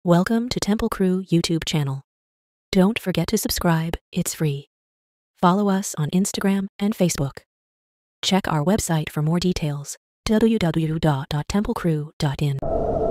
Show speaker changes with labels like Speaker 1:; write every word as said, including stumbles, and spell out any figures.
Speaker 1: Welcome to Temple Crew YouTube channel. Don't forget to subscribe, it's free. Follow us on Instagram and Facebook. Check our website for more details, w w w dot temple crew dot in.